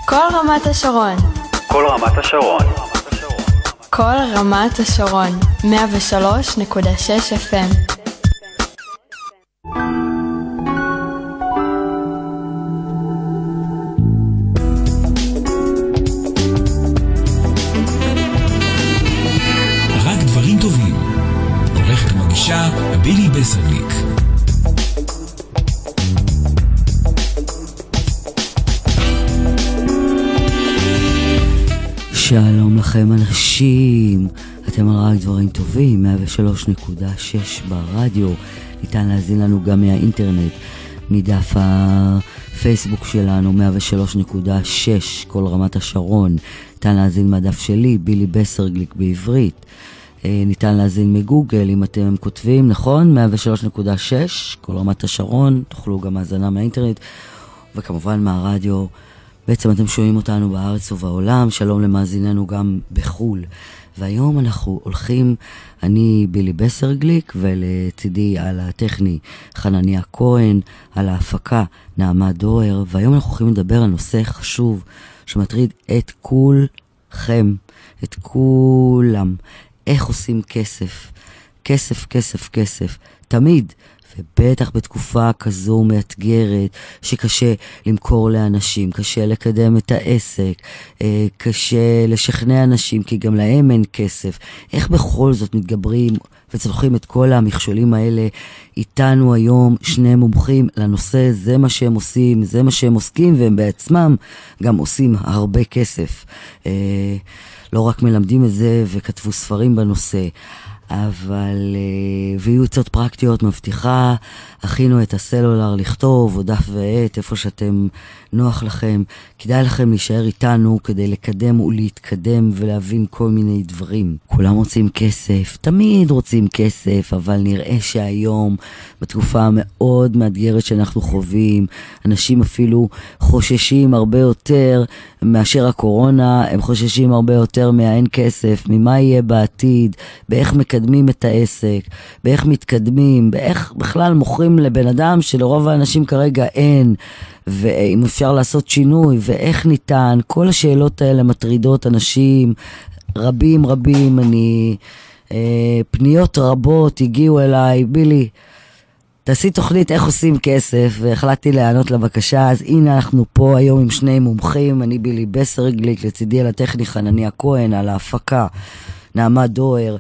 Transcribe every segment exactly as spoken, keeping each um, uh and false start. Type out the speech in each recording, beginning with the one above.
כל רמת השרון. כל רמת השרון. כל רמת השרון. מאה ושלוש נקודה שש אף אם. רק דברים טובים. עורכת ומגישה בילי בסרניק. שלום לכם אנשים, אתם על רק דברים טובים, מאה ושלוש נקודה שש ברדיו, ניתן להזין לנו גם מהאינטרנט, מדף הפייסבוק שלנו, מאה ושלוש נקודה שש, כל רמת השרון, ניתן להזין מהדף שלי, בילי בסרגליק בעברית, ניתן להזין מגוגל, אם אתם כותבים, נכון? מאה ושלוש נקודה שש, כל רמת השרון, תוכלו גם האזנה מהאינטרנט, וכמובן מהרדיו. בעצם אתם שומעים אותנו בארץ ובעולם, שלום למאזיננו גם בחול. והיום אנחנו הולכים, אני בילי בסרגליק, ולצידי על הטכני חנניה כהן, על ההפקה נעמה דואר, והיום אנחנו הולכים לדבר על נושא חשוב שמטריד את כולכם, את כולם. איך עושים כסף? כסף, כסף, כסף. תמיד. ובטח בתקופה כזו מאתגרת, שקשה למכור לאנשים, קשה לקדם את העסק, קשה לשכנע אנשים, כי גם להם אין כסף. איך בכל זאת מתגברים וצלוחים את כל המכשולים האלה? איתנו היום שני מומחים לנושא, זה מה שהם עושים, זה מה שהם עוסקים, והם בעצמם גם עושים הרבה כסף. לא רק מלמדים את זה וכתבו ספרים בנושא, אבל, ויהיו עצות פרקטיות, מבטיחה, הכינו את הסלולר לכתוב, או דף ועט, איפה שאתם נוח לכם. כדאי לכם להישאר איתנו כדי לקדם ולהתקדם ולהבין כל מיני דברים. כולם רוצים כסף, תמיד רוצים כסף, אבל נראה שהיום, בתקופה המאוד מאתגרת שאנחנו חווים, אנשים אפילו חוששים הרבה יותר מאשר הקורונה, הם חוששים הרבה יותר מהאין כסף, ממה יהיה בעתיד, באיך מקדמים את העסק, באיך מתקדמים, באיך בכלל מוכרים לבן אדם שלרוב האנשים כרגע אין, ואם אפשר לעשות שינוי, ואיך ניתן. כל השאלות האלה מטרידות אנשים רבים רבים. אני, אה, פניות רבות הגיעו אליי, בילי, תעשי תוכנית איך עושים כסף, והחלטתי לענות לבקשה. אז הנה אנחנו פה היום עם שני מומחים, אני בילי בסרגליק, לצידי על הטכני חנניה כהן, על ההפקה נעמה דואר,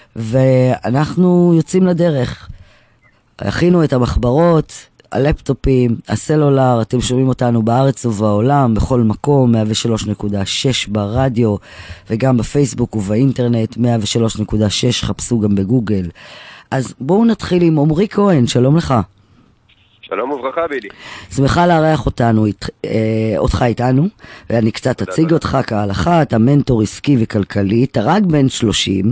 ואנחנו יוצאים לדרך. הכינו את המחברות, הלפטופים, הסלולר, אתם שומעים אותנו בארץ ובעולם, בכל מקום, מאה ושלוש נקודה שש ברדיו, וגם בפייסבוק ובאינטרנט, מאה ושלוש נקודה שש, חפשו גם בגוגל. אז בואו נתחיל עם עומרי כהן, שלום לך. שלום וברכה בילי. שמחה לארח אותנו, אה, אותך איתנו, ואני קצת אציג אותך כהלכה, אתה מנטור עסקי וכלכלי, אתה רק בן שלושים,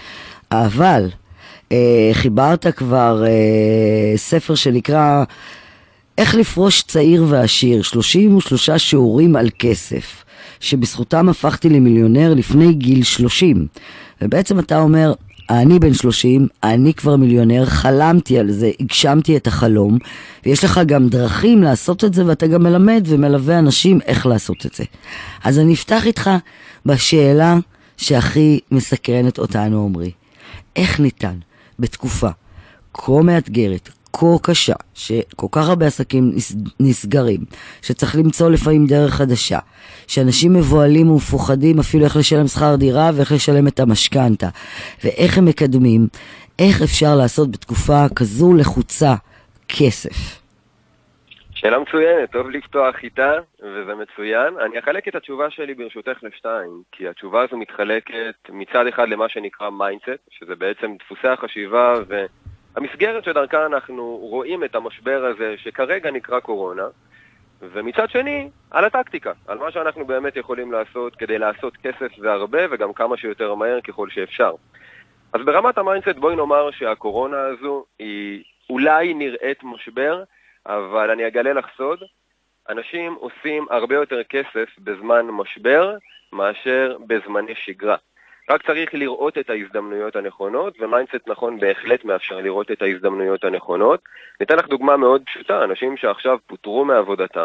אבל אה, חיברת כבר אה, ספר שנקרא איך לפרוש צעיר ועשיר, שלושים ושלושה שיעורים על כסף, שבזכותם הפכתי למיליונר לפני גיל שלושים. ובעצם אתה אומר, אני בן שלושים, אני כבר מיליונר, חלמתי על זה, הגשמתי את החלום, ויש לך גם דרכים לעשות את זה, ואתה גם מלמד ומלווה אנשים איך לעשות את זה. אז אני אפתח איתך בשאלה שהכי מסקרנת אותנו, עומרי. איך ניתן בתקופה כה מאתגרת, כה קשה, שכל כך הרבה עסקים נסגרים, שצריך למצוא לפעמים דרך חדשה, שאנשים מבועלים ומפוחדים אפילו איך לשלם שכר דירה ואיך לשלם את המשכנתה, ואיך הם מקדמים, איך אפשר לעשות בתקופה כזו לחוצה כסף? שאלה מצוינת, טוב לפתוח איתה, וזה מצוין. אני אחלק את התשובה שלי ברשותך לשתיים, כי התשובה הזו מתחלקת מצד אחד למה שנקרא מיינדסט, שזה בעצם דפוסי החשיבה והמסגרת שדרכה אנחנו רואים את המשבר הזה שכרגע נקרא קורונה, ומצד שני, על הטקטיקה, על מה שאנחנו באמת יכולים לעשות כדי לעשות כסף והרבה, וגם כמה שיותר מהר ככל שאפשר. אז ברמת המיינדסט בואי נאמר שהקורונה הזו היא אולי נראית משבר, אבל אני אגלה לך סוד, אנשים עושים הרבה יותר כסף בזמן משבר מאשר בזמני שגרה. רק צריך לראות את ההזדמנויות הנכונות, ומיינדסט נכון בהחלט מאפשר לראות את ההזדמנויות הנכונות. ניתן לך דוגמה מאוד פשוטה, אנשים שעכשיו פוטרו מעבודתם,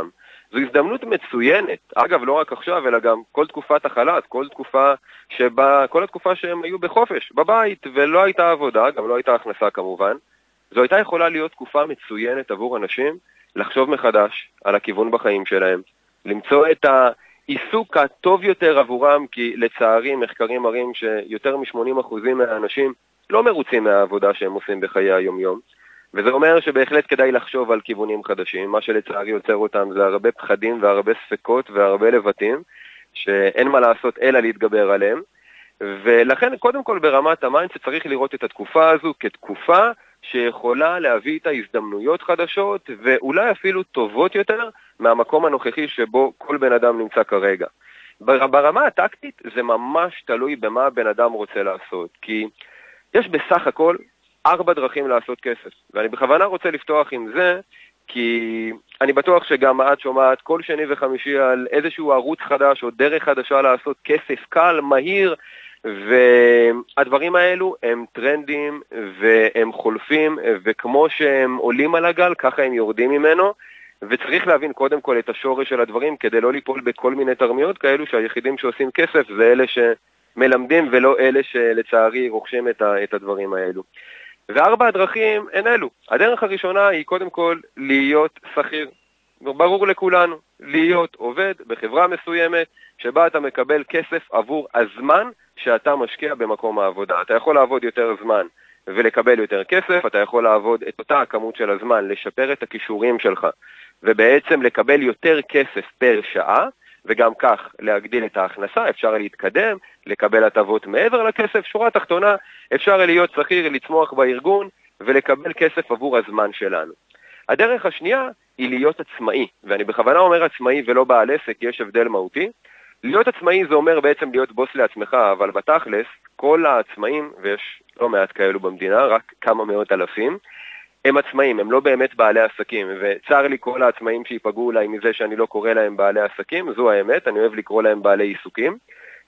זו הזדמנות מצוינת. אגב, לא רק עכשיו, אלא גם כל תקופת החל"ת, כל תקופה שבה, כל התקופה שהם היו בחופש, בבית, ולא הייתה עבודה, גם לא הייתה הכנסה כמובן. זו הייתה יכולה להיות תקופה מצוינת עבור אנשים לחשוב מחדש על הכיוון בחיים שלהם, למצוא את העיסוק הטוב יותר עבורם, כי לצערי מחקרים מראים שיותר מ-שמונים אחוז מהאנשים לא מרוצים מהעבודה שהם עושים בחיי היום-יום, וזה אומר שבהחלט כדאי לחשוב על כיוונים חדשים. מה שלצערי יוצר אותם זה הרבה פחדים והרבה ספקות והרבה לבטים, שאין מה לעשות אלא להתגבר עליהם, ולכן קודם כל ברמת המיינד שצריך לראות את התקופה הזו כתקופה שיכולה להביא את ההזדמנויות חדשות, ואולי אפילו טובות יותר מהמקום הנוכחי שבו כל בן אדם נמצא כרגע. ברמה הטקטית זה ממש תלוי במה בן אדם רוצה לעשות, כי יש בסך הכל ארבע דרכים לעשות כסף, ואני בכוונה רוצה לפתוח עם זה, כי אני בטוח שגם את שומעת כל שני וחמישי על איזשהו ערוץ חדש או דרך חדשה לעשות כסף קל, מהיר, והדברים האלו הם טרנדים והם חולפים, וכמו שהם עולים על הגל, ככה הם יורדים ממנו, וצריך להבין קודם כל את השורש של הדברים, כדי לא ליפול בכל מיני תרמיות כאלו שהיחידים שעושים כסף זה אלה שמלמדים ולא אלה שלצערי רוכשים את, ה- את הדברים האלו. וארבע הדרכים הן אלו. הדרך הראשונה היא קודם כל להיות שכיר. ברור לכולנו, להיות עובד בחברה מסוימת שבה אתה מקבל כסף עבור הזמן שאתה משקיע במקום העבודה. אתה יכול לעבוד יותר זמן ולקבל יותר כסף, אתה יכול לעבוד את אותה הכמות של הזמן, לשפר את הכישורים שלך, ובעצם לקבל יותר כסף פר שעה, וגם כך להגדיל את ההכנסה, אפשר להתקדם, לקבל הטבות מעבר לכסף. שורה תחתונה, אפשר להיות שכיר, לצמוח בארגון, ולקבל כסף עבור הזמן שלנו. הדרך השנייה היא להיות עצמאי, ואני בכוונה אומר עצמאי ולא בעל עסק, יש הבדל מהותי. להיות עצמאי זה אומר בעצם להיות בוס לעצמך, אבל בתכלס, כל העצמאים, ויש לא מעט כאלו במדינה, רק כמה מאות אלפים, הם עצמאים, הם לא באמת בעלי עסקים, וצר לי כל העצמאים שיפגעו אולי מזה שאני לא קורא להם בעלי עסקים, זו האמת, אני אוהב לקרוא להם בעלי עיסוקים,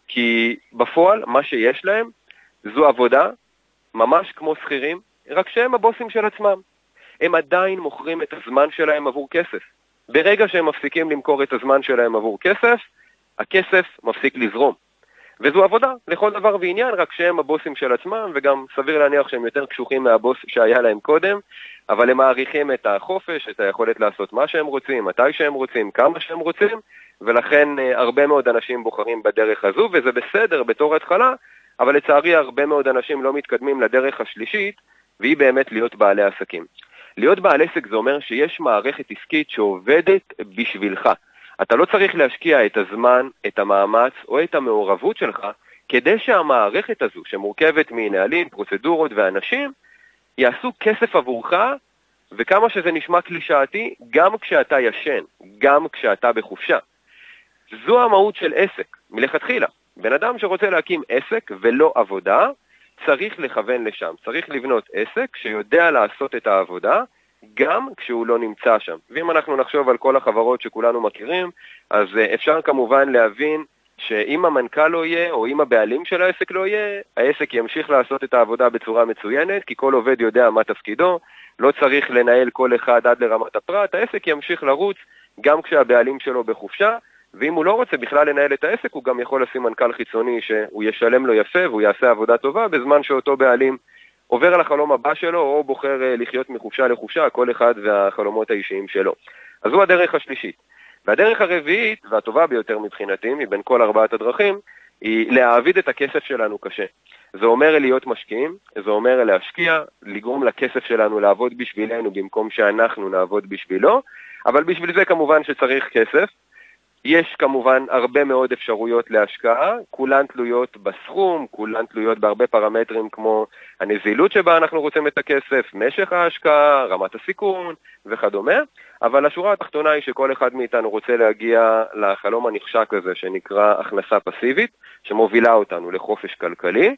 כי בפועל מה שיש להם זו עבודה, ממש כמו שכירים, רק שהם הבוסים של עצמם. הם עדיין מוכרים את הזמן שלהם עבור כסף. ברגע שהם מפסיקים למכור את הזמן שלהם עבור כסף, הכסף מפסיק לזרום. וזו עבודה לכל דבר ועניין, רק שהם הבוסים של עצמם, וגם סביר להניח שהם יותר קשוחים מהבוס שהיה להם קודם, אבל הם מעריכים את החופש, את היכולת לעשות מה שהם רוצים, מתי שהם רוצים, כמה שהם רוצים, ולכן הרבה מאוד אנשים בוחרים בדרך הזו, וזה בסדר בתור התחלה, אבל לצערי הרבה מאוד אנשים לא מתקדמים לדרך השלישית, והיא באמת להיות בעלי עסקים. להיות בעל עסק זה אומר שיש מערכת עסקית שעובדת בשבילך. אתה לא צריך להשקיע את הזמן, את המאמץ או את המעורבות שלך, כדי שהמערכת הזו, שמורכבת מנהלים, פרוצדורות ואנשים, יעשו כסף עבורך, וכמה שזה נשמע קלישאתי, גם כשאתה ישן, גם כשאתה בחופשה. זו המהות של עסק, מלכתחילה. בן אדם שרוצה להקים עסק ולא עבודה, צריך לכוון לשם. צריך לבנות עסק שיודע לעשות את העבודה, גם כשהוא לא נמצא שם. ואם אנחנו נחשוב על כל החברות שכולנו מכירים, אז אפשר כמובן להבין שאם המנכ"ל לא יהיה, או אם הבעלים של העסק לא יהיה, העסק ימשיך לעשות את העבודה בצורה מצוינת, כי כל עובד יודע מה תפקידו, לא צריך לנהל כל אחד עד לרמת הפרט, העסק ימשיך לרוץ גם כשהבעלים שלו בחופשה, ואם הוא לא רוצה בכלל לנהל את העסק, הוא גם יכול לשים מנכ"ל חיצוני שהוא ישלם לו יפה, והוא יעשה עבודה טובה, בזמן שאותו בעלים עובר על החלום הבא שלו, או בוחר לחיות מחופשה לחופשה, כל אחד והחלומות האישיים שלו. אז זו הדרך השלישית. והדרך הרביעית, והטובה ביותר מבחינתי, מבין כל ארבעת הדרכים, היא להעביד את הכסף שלנו קשה. זה אומר להיות משקיעים, זה אומר להשקיע, לגרום לכסף שלנו לעבוד בשבילנו, במקום שאנחנו נעבוד בשבילו, אבל בשביל זה כמובן שצריך כסף. יש כמובן הרבה מאוד אפשרויות להשקעה, כולן תלויות בסכום, כולן תלויות בהרבה פרמטרים כמו הנזילות שבה אנחנו רוצים את הכסף, משך ההשקעה, רמת הסיכון וכדומה, אבל השורה התחתונה היא שכל אחד מאיתנו רוצה להגיע לחלום הנחשק הזה שנקרא הכנסה פסיבית, שמובילה אותנו לחופש כלכלי,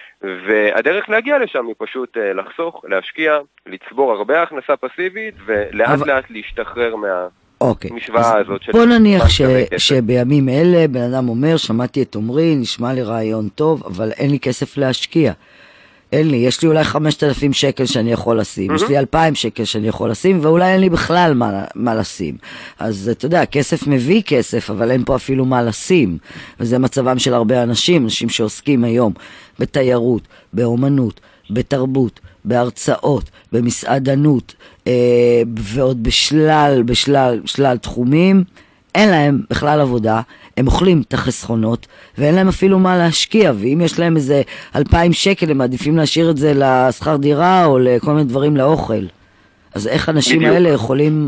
והדרך להגיע לשם היא פשוט לחסוך, להשקיע, לצבור הרבה הכנסה פסיבית ולאט אבל... לאט להשתחרר מה... אוקיי, המשוואה הזאת של... בוא נניח ש... שבימים אלה בן אדם אומר, שמעתי את עומרי, נשמע לי רעיון טוב, אבל אין לי כסף להשקיע. אין לי, יש לי אולי חמשת אלפים שקל שאני יכול לשים, mm-hmm. יש לי אלפיים שקל שאני יכול לשים, ואולי אין לי בכלל מה, מה לשים. אז אתה יודע, כסף מביא כסף, אבל אין פה אפילו מה לשים. וזה מצבם של הרבה אנשים, אנשים שעוסקים היום בתיירות, באומנות, בתרבות, בהרצאות, במסעדנות, אה, ועוד בשלל, בשלל, בשלל תחומים, אין להם בכלל עבודה, הם אוכלים את החסכונות, ואין להם אפילו מה להשקיע, ואם יש להם איזה אלפיים שקל, הם מעדיפים להשאיר את זה לשכר דירה, או לכל מיני דברים לאוכל. אז איך אנשים בדיוק. האלה יכולים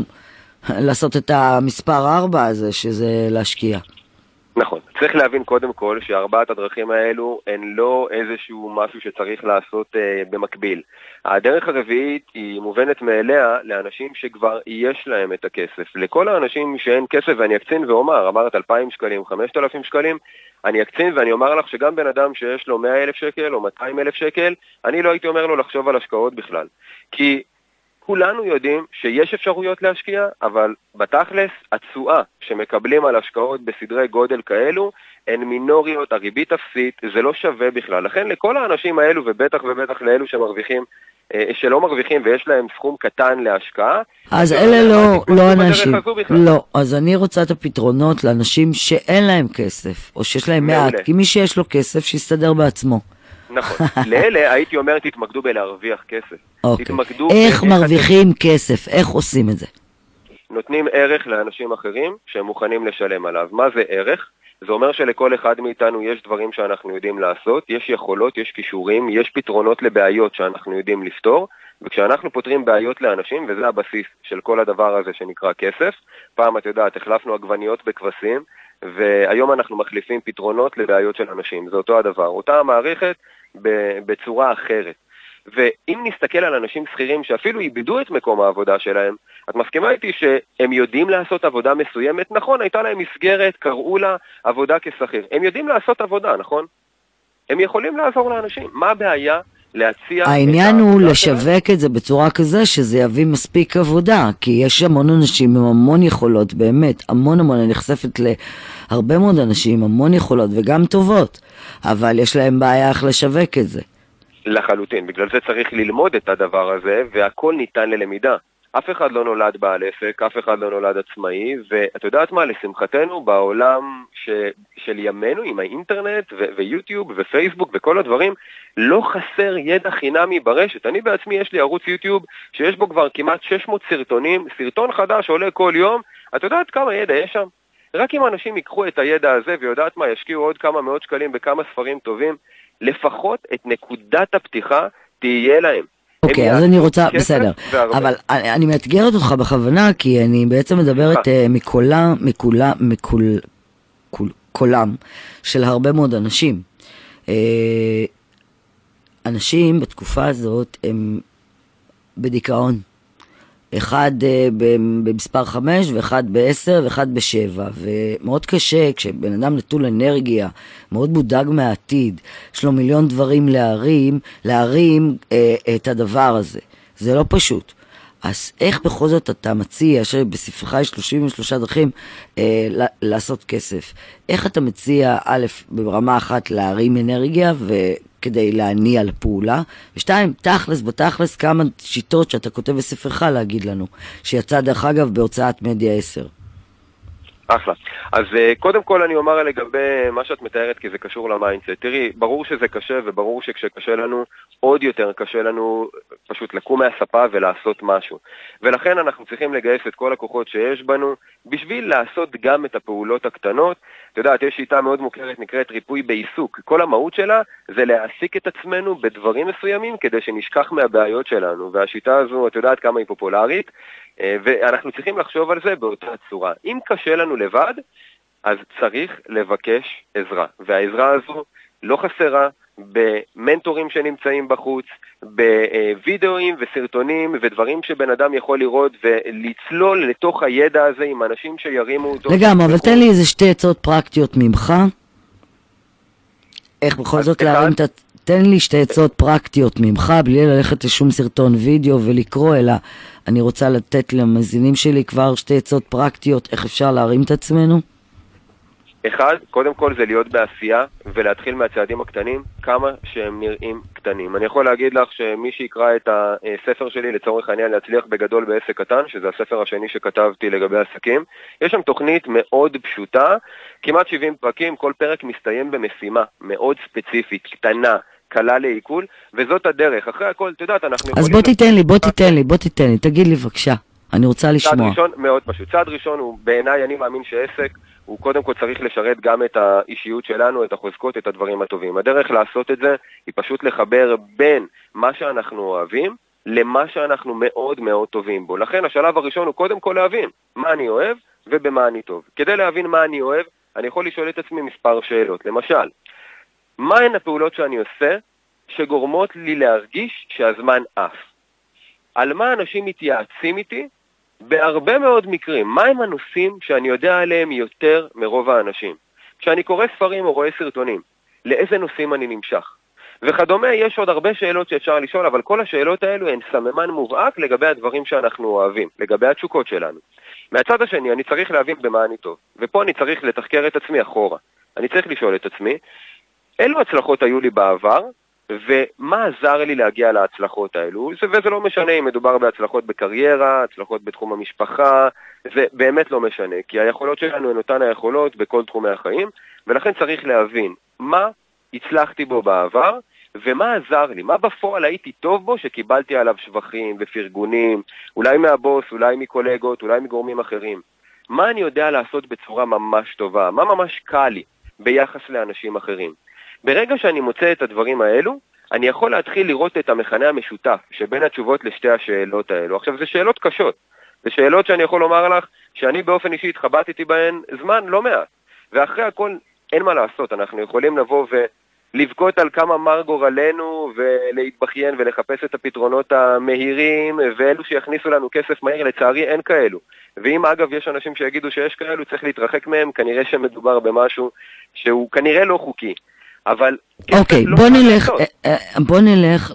לעשות את המספר ארבע הזה, שזה להשקיע? נכון. צריך להבין קודם כל שארבעת הדרכים האלו הן לא איזשהו משהו שצריך לעשות אה, במקביל. הדרך הרביעית היא מובנת מאליה לאנשים שכבר יש להם את הכסף. לכל האנשים שאין כסף, ואני אקצין ואומר, אמרת אלפיים שקלים, חמשת אלפים שקלים, אני אקצין ואני אומר לך שגם בן אדם שיש לו מאה אלף שקל או מאתיים אלף שקל, אני לא הייתי אומר לו לחשוב על השקעות בכלל. כי כולנו יודעים שיש אפשרויות להשקיע, אבל בתכלס התשואה שמקבלים על השקעות בסדרי גודל כאלו, הן מינוריות, הריבית אפסית, זה לא שווה בכלל. לכן לכל האנשים האלו, ובטח ובטח לאלו שמרוויחים, שלא מרוויחים ויש להם סכום קטן להשקעה. אז אלה לא, לא אנשים, לא, אז אני רוצה את הפתרונות לאנשים שאין להם כסף, או שיש להם מעט, כי מי שיש לו כסף שיסתדר בעצמו. נכון. לאלה הייתי אומר תתמקדו בלהרוויח כסף. אוקיי. איך מרוויחים כסף? איך עושים את זה? נותנים ערך לאנשים אחרים שהם מוכנים לשלם עליו. מה זה ערך? זה אומר שלכל אחד מאיתנו יש דברים שאנחנו יודעים לעשות, יש יכולות, יש כישורים, יש פתרונות לבעיות שאנחנו יודעים לפתור, וכשאנחנו פותרים בעיות לאנשים, וזה הבסיס של כל הדבר הזה שנקרא כסף, פעם את יודעת, החלפנו עגבניות בכבשים, והיום אנחנו מחליפים פתרונות לבעיות של אנשים, זה אותו הדבר, אותה המערכת בצורה אחרת. ואם נסתכל על אנשים שכירים שאפילו איבדו את מקום העבודה שלהם, את מסכימה איתי שהם יודעים לעשות עבודה מסוימת? נכון, הייתה להם מסגרת, קראו לה עבודה כשכיר. הם יודעים לעשות עבודה, נכון? הם יכולים לעזור לאנשים. מה הבעיה להציע... העניין הוא לשווק את זה בצורה כזה שזה יביא מספיק עבודה, כי יש המון אנשים עם המון יכולות, באמת, המון המון, אני נחשפת להרבה מאוד אנשים עם המון יכולות וגם טובות, אבל יש להם בעיה איך לשווק את זה. לחלוטין, בגלל זה צריך ללמוד את הדבר הזה, והכל ניתן ללמידה. אף אחד לא נולד בעל עסק, אף אחד לא נולד עצמאי, ואת יודעת מה, לשמחתנו, בעולם ש... של ימינו, עם האינטרנט ו... ויוטיוב ופייסבוק וכל הדברים, לא חסר ידע חינמי ברשת. אני בעצמי, יש לי ערוץ יוטיוב שיש בו כבר כמעט שש מאות סרטונים, סרטון חדש עולה כל יום, את יודעת כמה ידע יש שם? רק אם אנשים ייקחו את הידע הזה, ויודעת מה, ישקיעו עוד כמה מאות שקלים בכמה ספרים טובים, לפחות את נקודת הפתיחה תהיה להם. אוקיי, אז אני רוצה, בסדר, אבל אני מאתגרת אותך בכוונה, כי אני בעצם מדברת מקולה, מקולה, מקולם של הרבה מאוד אנשים. אנשים בתקופה הזאת הם בדיכאון. אחד במספר חמש, ואחד בעשר, ואחד בשבע. ומאוד קשה, כשבן אדם נטול אנרגיה, מאוד מודאג מהעתיד, יש לו מיליון דברים להרים, להרים אה, את הדבר הזה. זה לא פשוט. אז איך בכל זאת אתה מציע, שבספרך יש שלושים ושלוש דרכים אה, לעשות כסף, איך אתה מציע, א', ברמה אחת להרים אנרגיה, וכדי להניע לפעולה, ושתיים, תכלס, בתכלס, כמה שיטות שאתה כותב בספרך להגיד לנו, שיצא דרך אגב בהוצאת מדיה עשר. אחלה. אז קודם כל אני אומר לגבי מה שאת מתארת, כי זה קשור למיינדסט. תראי, ברור שזה קשה, וברור שכשקשה לנו, עוד יותר קשה לנו פשוט לקום מהספה ולעשות משהו. ולכן אנחנו צריכים לגייס את כל הכוחות שיש בנו, בשביל לעשות גם את הפעולות הקטנות. אתה יודעת, יש שיטה מאוד מוכרת, נקראת ריפוי בעיסוק. כל המהות שלה זה להעסיק את עצמנו בדברים מסוימים, כדי שנשכח מהבעיות שלנו. והשיטה הזו, את יודעת כמה היא פופולרית, ואנחנו צריכים לחשוב על זה באותה צורה. אם קשה לנו לבד, אז צריך לבקש עזרה. והעזרה הזו לא חסרה במנטורים שנמצאים בחוץ, בווידאוים וסרטונים ודברים שבן אדם יכול לראות ולצלול לתוך הידע הזה עם אנשים שירימו אותו. לגמרי, אבל תן לי איזה שתי עצות פרקטיות ממך. איך בכל זאת להרים את... תן לי שתי עצות פרקטיות ממך, בלי ללכת לשום סרטון וידאו ולקרוא, אלא אני רוצה לתת למאזינים שלי כבר שתי עצות פרקטיות, איך אפשר להרים את עצמנו? אחד, קודם כל זה להיות בעשייה ולהתחיל מהצעדים הקטנים כמה שהם נראים קטנים. אני יכול להגיד לך שמי שיקרא את הספר שלי לצורך העניין להצליח בגדול בעסק קטן, שזה הספר השני שכתבתי לגבי עסקים, יש שם תוכנית מאוד פשוטה, כמעט שבעים פרקים, כל פרק מסתיים במשימה מאוד ספציפית, קטנה, קלה לעיכול, וזאת הדרך. אחרי הכל, אתה יודעת, אנחנו יכולים... אז בוא תיתן לי, בוא תיתן לי, בוא תיתן לי, תגיד לי בבקשה, אני רוצה לשמוע. צעד ראשון מאוד פשוט. צעד ראשון הוא, בעיניי, אני מאמין שעסק, הוא קודם כל צריך לשרת גם את האישיות שלנו, את החוזקות, את הדברים הטובים. הדרך לעשות את זה היא פשוט לחבר בין מה שאנחנו אוהבים למה שאנחנו מאוד מאוד טובים בו. לכן השלב הראשון הוא קודם כל להבין מה אני אוהב ובמה אני טוב. כדי להבין מה אני אוהב, אני יכול לשאול את עצמי מספר שאלות. למשל, מהן הפעולות שאני עושה שגורמות לי להרגיש שהזמן עף? על מה אנשים מתייעצים איתי? בהרבה מאוד מקרים, מה הם הנושאים שאני יודע עליהם יותר מרוב האנשים? כשאני קורא ספרים או רואה סרטונים, לאיזה נושאים אני נמשך? וכדומה, יש עוד הרבה שאלות שאפשר לשאול, אבל כל השאלות האלו הן סממן מובהק לגבי הדברים שאנחנו אוהבים, לגבי התשוקות שלנו. מהצד השני, אני צריך להבין במה אני טוב, ופה אני צריך לתחקר את עצמי אחורה. אני צריך לשאול את עצמי, אילו הצלחות היו לי בעבר, ומה עזר לי להגיע להצלחות האלו? וזה לא משנה אם מדובר בהצלחות בקריירה, הצלחות בתחום המשפחה, זה באמת לא משנה, כי היכולות שלנו הן אותן היכולות בכל תחומי החיים, ולכן צריך להבין מה הצלחתי בו בעבר, ומה עזר לי, מה בפועל הייתי טוב בו שקיבלתי עליו שבחים ופרגונים, אולי מהבוס, אולי מקולגות, אולי מגורמים אחרים. מה אני יודע לעשות בצורה ממש טובה, מה ממש קל לי ביחס לאנשים אחרים. ברגע שאני מוצא את הדברים האלו, אני יכול להתחיל לראות את המכנה המשותף שבין התשובות לשתי השאלות האלו. עכשיו, זה שאלות קשות. זה שאלות שאני יכול לומר לך שאני באופן אישי התחבטתי בהן זמן לא מעט. ואחרי הכל אין מה לעשות. אנחנו יכולים לבוא ולבכות על כמה מר גורלנו ולהתבכיין ולחפש את הפתרונות המהירים ואלו שיכניסו לנו כסף מהיר. לצערי אין כאלו. ואם אגב יש אנשים שיגידו שיש כאלו, צריך להתרחק מהם. כנראה שמדובר במשהו שהוא כנראה לא חוקי. אבל... אוקיי, בוא נלך, בוא נלך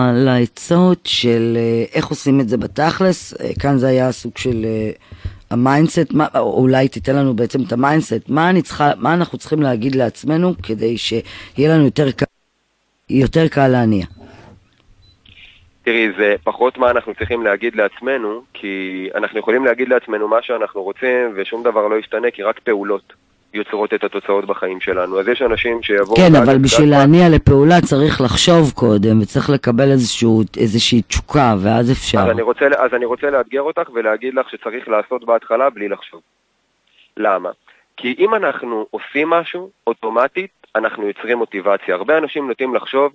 לעצות של איך עושים את זה בתכלס. כאן זה היה סוג של המיינדסט, אולי תיתן לנו בעצם את המיינדסט, מה אני צריכה, מה אנחנו צריכים להגיד לעצמנו כדי שיהיה לנו יותר קל, יותר קל להניע. תראי, זה פחות מה אנחנו צריכים להגיד לעצמנו, כי אנחנו יכולים להגיד לעצמנו מה שאנחנו רוצים ושום דבר לא ישתנה, כי רק פעולות יוצרות את התוצאות בחיים שלנו. אז יש אנשים שיבואו... כן, אבל בשביל להניע לפעולה צריך לחשוב קודם, וצריך לקבל איזשהו, איזושהי תשוקה, ואז אפשר. אז אני רוצה, אז אני רוצה לאתגר אותך ולהגיד לך שצריך לעשות בהתחלה בלי לחשוב. למה? כי אם אנחנו עושים משהו, אוטומטית, אנחנו יוצרים מוטיבציה. הרבה אנשים נוטים לחשוב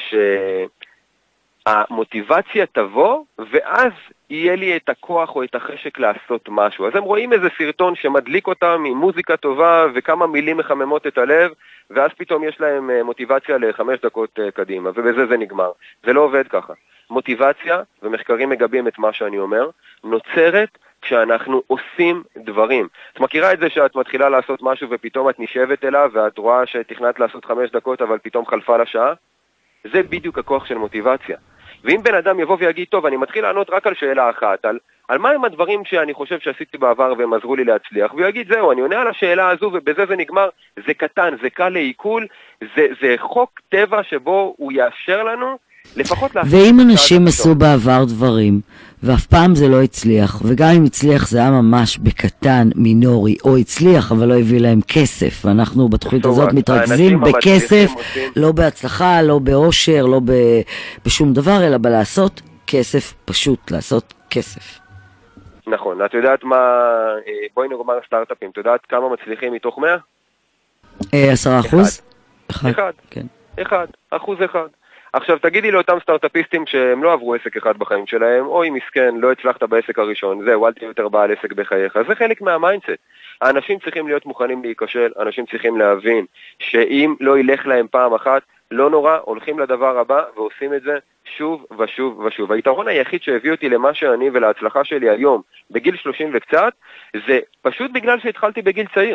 שהמוטיבציה תבוא, ואז יהיה לי את הכוח או את החשק לעשות משהו. אז הם רואים איזה סרטון שמדליק אותם עם מוזיקה טובה וכמה מילים מחממות את הלב, ואז פתאום יש להם מוטיבציה לחמש דקות קדימה, ובזה זה נגמר. זה לא עובד ככה. מוטיבציה, ומחקרים מגבים את מה שאני אומר, נוצרת כשאנחנו עושים דברים. את מכירה את זה שאת מתחילה לעשות משהו ופתאום את נשבת אליו, ואת רואה שתכנת לעשות חמש דקות אבל פתאום חלפה לשעה? זה בדיוק הכוח של מוטיבציה. ואם בן אדם יבוא ויגיד, טוב, אני מתחיל לענות רק על שאלה אחת, על, על מה הם הדברים שאני חושב שעשיתי בעבר והם עזרו לי להצליח, והוא יגיד, זהו, אני עונה על השאלה הזו ובזה זה נגמר, זה קטן, זה קל לעיכול, זה, זה חוק טבע שבו הוא יאפשר לנו לפחות... ואם אנשים עשו בעבר דברים, ואף פעם זה לא הצליח, וגם אם הצליח זה היה ממש בקטן, מינורי, או הצליח אבל לא הביא להם כסף, ואנחנו בתוכנית הזאת מתרכזים בכסף, לא בהצלחה, לא באושר, לא בשום דבר, אלא בלעשות כסף, פשוט לעשות כסף. נכון, את יודעת מה, בואי נאמר סטארט-אפים, את יודעת כמה מצליחים מתוך מאה? עשרה אחוז? אחד. אחד, אחד, אחוז אחד. עכשיו תגידי לאותם סטארט-אפיסטים שהם לא עברו עסק אחד בחיים שלהם, אוי מסכן, לא הצלחת בעסק הראשון, זהו, אל תהיה יותר בעל עסק בחייך. זה חלק מהמיינדסט. האנשים צריכים להיות מוכנים להיכשל, אנשים צריכים להבין שאם לא ילך להם פעם אחת, לא נורא, הולכים לדבר הבא ועושים את זה שוב ושוב ושוב. היתרון היחיד שהביא אותי למה שאני ולהצלחה שלי היום, בגיל שלושים וקצת, זה פשוט בגלל שהתחלתי בגיל צעיר.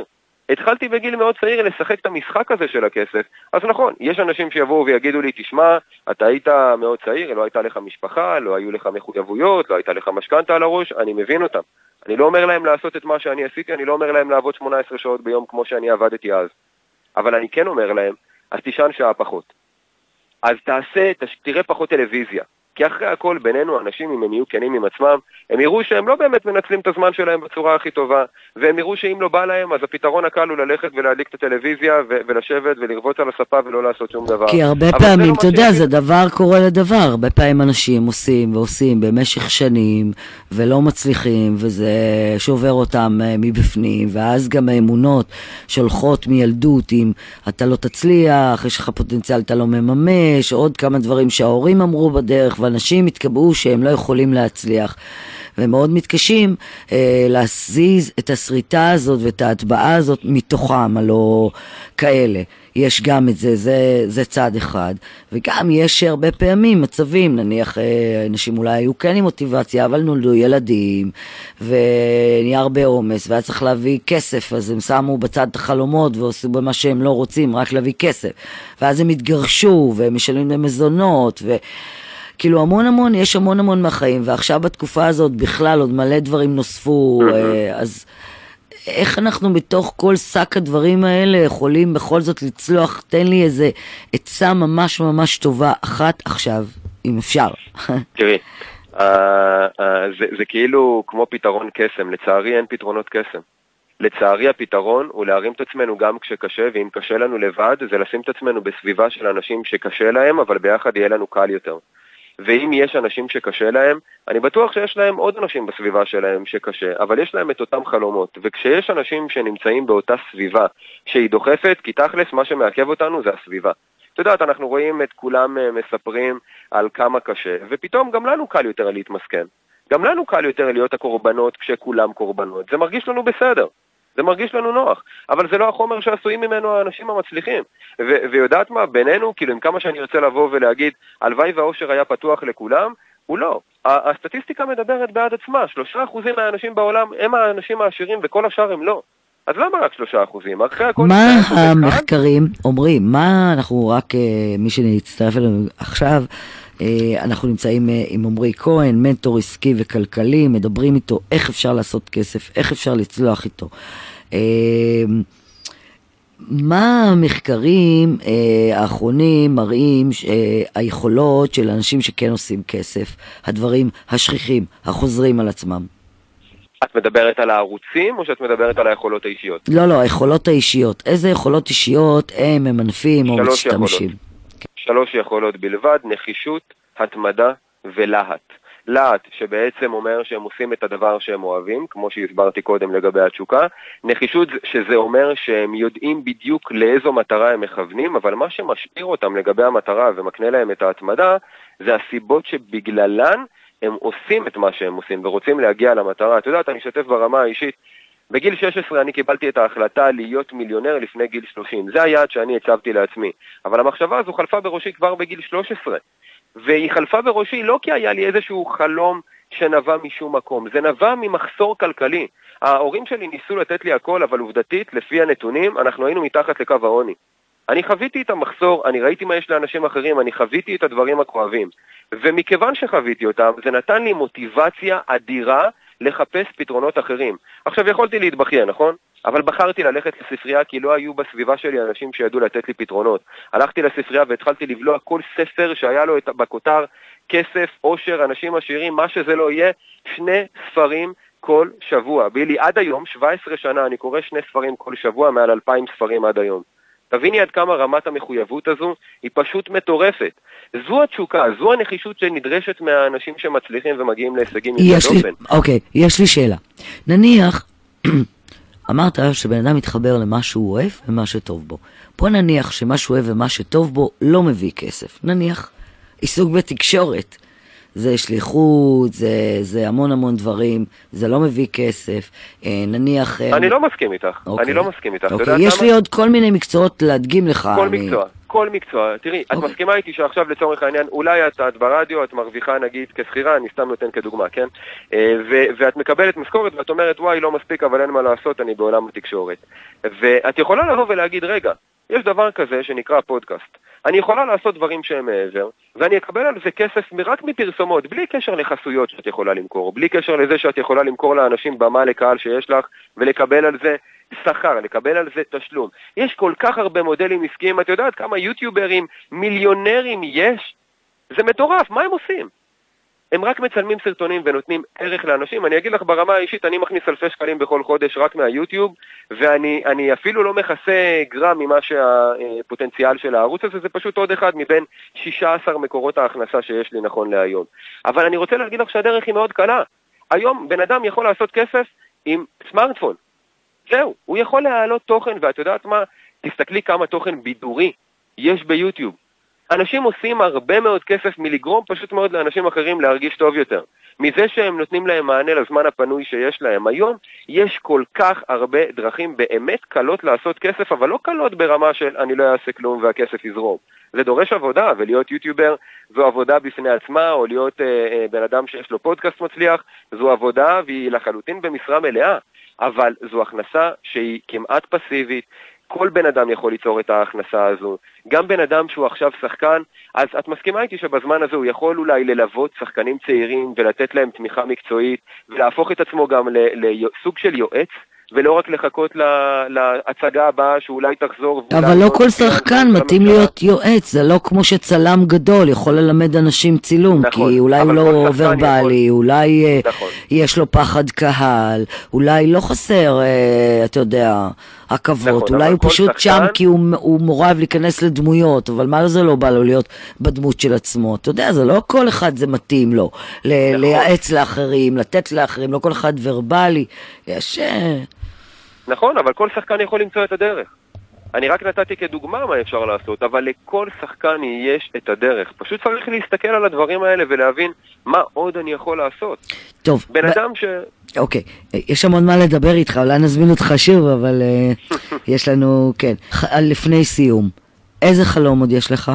התחלתי בגיל מאוד צעיר לשחק את המשחק הזה של הכסף. אז נכון, יש אנשים שיבואו ויגידו לי, תשמע, אתה היית מאוד צעיר, לא הייתה לך משפחה, לא היו לך מחויבויות, לא הייתה לך משכנתה על הראש, אני מבין אותם. אני לא אומר להם לעשות את מה שאני עשיתי, אני לא אומר להם לעבוד שמונה עשרה שעות ביום כמו שאני עבדתי אז. אבל אני כן אומר להם, אז תישן שעה פחות. אז תעשה, תראה פחות טלוויזיה. כי אחרי הכל בינינו, אנשים, אם הם יהיו כנים עם עצמם, הם יראו שהם לא באמת מנצלים את הזמן שלהם בצורה הכי טובה, והם יראו שאם לא בא להם, אז הפתרון הקל הוא ללכת ולהדליק את הטלוויזיה, ו- ולשבת ולרבוץ על הספה ולא לעשות שום דבר. כי הרבה פעמים, אתה יודע, זה דבר קורה לדבר, הרבה פעמים אנשים עושים ועושים במשך שנים, ולא מצליחים, וזה שובר אותם מבפנים, ואז גם האמונות שולחות מילדות, אם אתה לא תצליח, יש לך פוטנציאל, אתה לא מממש, עוד כמה דברים שההורים אמרו בדרך, ואנשים התקבעו שהם לא יכולים להצליח, ומאוד מתקשים אה, להזיז את הסריטה הזאת ואת ההטבעה הזאת מתוכם, הלא כאלה. יש גם את זה, זה, זה צד אחד. וגם יש הרבה פעמים מצבים, נניח אה, אנשים אולי היו כן עם מוטיבציה, אבל נולדו ילדים, ונהיה הרבה עומס, והיה צריך להביא כסף, אז הם שמו בצד את החלומות, ועשו במה שהם לא רוצים, רק להביא כסף. ואז הם התגרשו, והם משלמים למזונות, ו... כאילו המון המון, יש המון המון מהחיים, ועכשיו בתקופה הזאת בכלל עוד מלא דברים נוספו, אז איך אנחנו בתוך כל שק הדברים האלה יכולים בכל זאת לצלוח? תן לי איזה עצה ממש ממש טובה אחת עכשיו, אם אפשר. תראי, זה כאילו כמו פתרון קסם, לצערי אין פתרונות קסם. לצערי הפתרון הוא להרים את עצמנו גם כשקשה, ואם קשה לנו לבד, זה לשים את עצמנו בסביבה של אנשים שקשה להם, אבל ביחד יהיה לנו קל יותר. ואם יש אנשים שקשה להם, אני בטוח שיש להם עוד אנשים בסביבה שלהם שקשה, אבל יש להם את אותם חלומות. וכשיש אנשים שנמצאים באותה סביבה שהיא דוחפת, כי תכלס מה שמעכב אותנו זה הסביבה. אתה יודעת, אנחנו רואים את כולם מספרים על כמה קשה, ופתאום גם לנו קל יותר להתמסכן. גם לנו קל יותר להיות הקורבנות כשכולם קורבנות. זה מרגיש לנו בסדר. זה מרגיש לנו נוח, אבל זה לא החומר שעשויים ממנו האנשים המצליחים. ו- ויודעת מה, בינינו, כאילו עם כמה שאני רוצה לבוא ולהגיד, הלוואי והאושר היה פתוח לכולם, הוא לא. הסטטיסטיקה מדברת בעד עצמה, שלושה אחוזים מהאנשים בעולם הם האנשים העשירים וכל השאר הם לא. אז למה רק שלושה אחוזים? מה המחקרים אומרים? מה אנחנו רק, מי שנצטרף אלינו עכשיו, אנחנו נמצאים עם עמרי כהן, מנטור עסקי וכלכלי, מדברים איתו איך אפשר לעשות כסף, איך אפשר לצלוח איתו. מה המחקרים האחרונים מראים היכולות של אנשים שכן עושים כסף, הדברים השכיחים, החוזרים על עצמם? את מדברת על הערוצים או שאת מדברת על היכולות האישיות? לא, לא, היכולות האישיות. איזה יכולות אישיות הם ממנפים או משתמשים? יכולות. שלוש יכולות בלבד, נחישות, התמדה ולהט. להט שבעצם אומר שהם עושים את הדבר שהם אוהבים, כמו שהסברתי קודם לגבי התשוקה. נחישות שזה אומר שהם יודעים בדיוק לאיזו מטרה הם מכוונים, אבל מה שמשאיר אותם לגבי המטרה ומקנה להם את ההתמדה, זה הסיבות שבגללן הם עושים את מה שהם עושים ורוצים להגיע למטרה. אתה יודעת, אני אשתף ברמה האישית. בגיל שש עשרה אני קיבלתי את ההחלטה להיות מיליונר לפני גיל שלושים. זה היעד שאני הצבתי לעצמי. אבל המחשבה הזו חלפה בראשי כבר בגיל שלוש עשרה. והיא חלפה בראשי לא כי היה לי איזשהו חלום שנבע משום מקום. זה נבע ממחסור כלכלי. ההורים שלי ניסו לתת לי הכל, אבל עובדתית, לפי הנתונים, אנחנו היינו מתחת לקו העוני. אני חוויתי את המחסור, אני ראיתי מה יש לאנשים אחרים, אני חוויתי את הדברים הכואבים. ומכיוון שחוויתי אותם, זה נתן לי מוטיבציה אדירה לחפש פתרונות אחרים. עכשיו יכולתי להתבכיין, נכון? אבל בחרתי ללכת לספרייה כי לא היו בסביבה שלי אנשים שידעו לתת לי פתרונות. הלכתי לספרייה והתחלתי לבלוע כל ספר שהיה לו בכותר כסף, עושר, אנשים עשירים, מה שזה לא יהיה, שני ספרים כל שבוע. בילי, עד היום, שבע עשרה שנה, אני קורא שני ספרים כל שבוע, מעל אלפיים ספרים עד היום. תביני עד כמה רמת המחויבות הזו היא פשוט מטורפת. זו התשוקה, זו הנחישות שנדרשת מהאנשים שמצליחים ומגיעים להישגים יותר דופן. אוקיי, יש לי שאלה. נניח, אמרת שבן אדם מתחבר למה שהוא אוהב ומה שטוב בו. בוא נניח שמה שהוא אוהב ומה שטוב בו לא מביא כסף. נניח, עיסוק בתקשורת. זה שליחות, זה, זה המון המון דברים, זה לא מביא כסף, נניח... אני לא מסכים איתך, אוקיי. אני לא מסכים איתך. אוקיי. יש לי עוד כל מיני מקצועות להדגים לך. כל אני... מקצוע, בכל מקצוע. תראי, את מסכימה איתי שעכשיו לצורך העניין, אולי את, את ברדיו, את מרוויחה נגיד כשכירה, אני סתם נותן כדוגמה, כן? ו- ואת מקבלת משכורת ואת אומרת, וואי, לא מספיק, אבל אין מה לעשות, אני בעולם התקשורת. ואת יכולה לבוא ולהגיד, רגע, יש דבר כזה שנקרא פודקאסט. אני יכולה לעשות דברים שהם מעבר, ואני אקבל על זה כסף רק מפרסומות, בלי קשר לחסויות שאת יכולה למכור, בלי קשר לזה שאת יכולה למכור לאנשים במה לקהל שיש לך, ולקבל על זה שכר, לקבל על זה תשלום. יש כל כך הרבה מודלים עסקיים, את יודעת כמה יוטיוברים, מיליונרים יש? זה מטורף, מה הם עושים? הם רק מצלמים סרטונים ונותנים ערך לאנשים. אני אגיד לך ברמה האישית, אני מכניס אלפי שקלים בכל חודש רק מהיוטיוב, ואני אני אפילו לא מכסה גרם ממה שהפוטנציאל של הערוץ הזה, זה פשוט עוד אחד מבין שישה עשר מקורות ההכנסה שיש לי נכון להיום. אבל אני רוצה להגיד לך שהדרך היא מאוד קלה. היום בן אדם יכול לעשות כסף עם סמארטפון. זהו, הוא יכול להעלות תוכן, ואת יודעת מה? תסתכלי כמה תוכן בידורי יש ביוטיוב. אנשים עושים הרבה מאוד כסף מלגרום פשוט מאוד לאנשים אחרים להרגיש טוב יותר. מזה שהם נותנים להם מענה לזמן הפנוי שיש להם. היום יש כל כך הרבה דרכים באמת קלות לעשות כסף, אבל לא קלות ברמה של אני לא אעשה כלום והכסף יזרום. זה דורש עבודה, ולהיות יוטיובר זו עבודה בפני עצמה, או להיות אה, אה, בן אדם שיש לו פודקאסט מצליח, זו עבודה והיא לחלוטין במשרה מלאה. אבל זו הכנסה שהיא כמעט פסיבית, כל בן אדם יכול ליצור את ההכנסה הזו, גם בן אדם שהוא עכשיו שחקן, אז את מסכימה איתי שבזמן הזה הוא יכול אולי ללוות שחקנים צעירים ולתת להם תמיכה מקצועית, ולהפוך את עצמו גם לסוג של יועץ, ולא רק לחכות להצגה הבאה שאולי תחזור. אבל לא כל שחקן מתאים להיות יועץ, זה לא כמו שצלם גדול יכול ללמד אנשים צילום, כי אולי הוא לא ורבלי, אולי יש לו פחד קהל, אולי לא חסר, אתה יודע, עכבות, אולי הוא פשוט שם כי הוא מורב להיכנס לדמויות, אבל מה זה לא בא לו להיות בדמות של עצמו? אתה יודע, זה לא כל אחד זה מתאים לו, לייעץ לאחרים, לתת לאחרים, לא כל אחד ורבלי, יש... נכון, אבל כל שחקן יכול למצוא את הדרך. אני רק נתתי כדוגמה מה אפשר לעשות, אבל לכל שחקן יש את הדרך. פשוט צריך להסתכל על הדברים האלה ולהבין מה עוד אני יכול לעשות. טוב. בן אדם ש... אוקיי, יש המון מה לדבר איתך, אולי נזמין אותך שוב, אבל uh, יש לנו, כן. לפני סיום, איזה חלום עוד יש לך?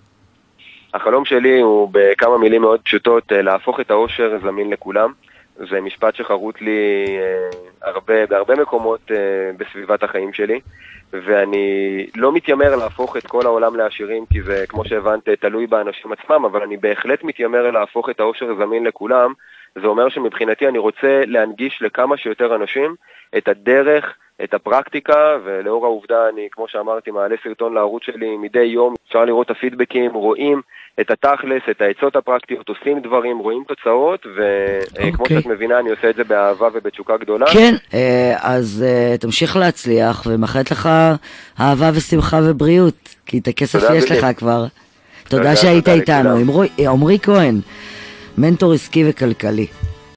החלום שלי הוא בכמה מילים מאוד פשוטות, להפוך את האושר זמין לכולם. זה משפט שחרוט לי אה, הרבה, בהרבה מקומות אה, בסביבת החיים שלי, ואני לא מתיימר להפוך את כל העולם לעשירים, כי זה, כמו שהבנת, תלוי באנשים עצמם, אבל אני בהחלט מתיימר להפוך את האושר זמין לכולם. זה אומר שמבחינתי אני רוצה להנגיש לכמה שיותר אנשים את הדרך, את הפרקטיקה, ולאור העובדה אני, כמו שאמרתי, מעלה סרטון לערוץ שלי מדי יום, אפשר לראות את הפידבקים, רואים את התכלס, את העצות הפרקטיות, עושים דברים, רואים תוצאות, וכמו שאת מבינה, אני עושה את זה באהבה ובתשוקה גדולה. כן, אז תמשיך להצליח, ומחלט לך אהבה ושמחה ובריאות, כי את הכסף יש לך כבר. תודה שהיית איתנו, עמרי כהן, מנטור עסקי וכלכלי.